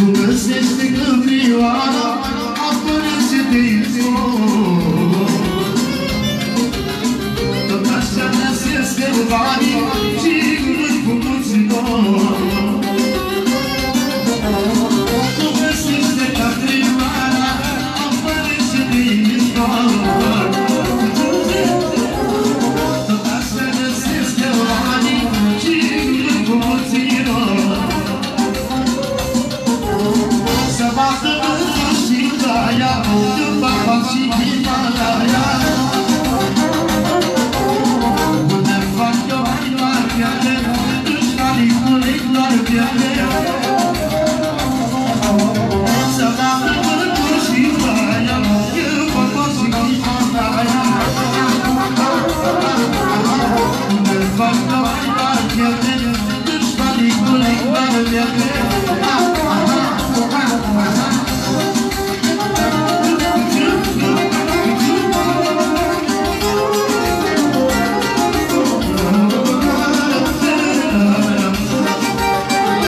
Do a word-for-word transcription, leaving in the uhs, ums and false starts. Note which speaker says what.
Speaker 1: găsește câmprioara, apără-se din zor. Tot așa nasesc călvarii și îl cu mulți dor. Tu găsește câmprioara, apără-se din zor. Tot așa nasesc călvarii și îl cu mulți dor. Să bată vântul și daia, când bapa și Himalaya.